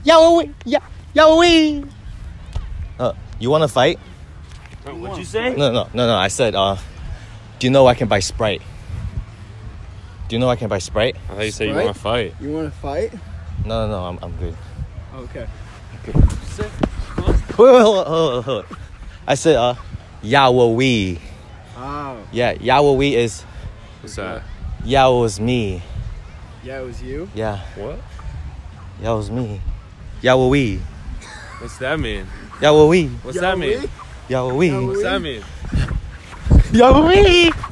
YAWAWE, YAWAWE. You want to fight? What'd you say? No. I said, do you know I can buy Sprite? Do you know I can buy Sprite? I thought you said you want to fight. You want to fight? No, I'm good. Okay. Hold on. I said, YAWAWE. Oh. Yeah, YAWAWE is... What's that? Yeah, it was me. Yeah, it was you? Yeah. What? Yeah, it was me. YAWAWE. What's that mean? YAWAWE. What's that mean? YAWAWE. What's that mean? YAWAWE.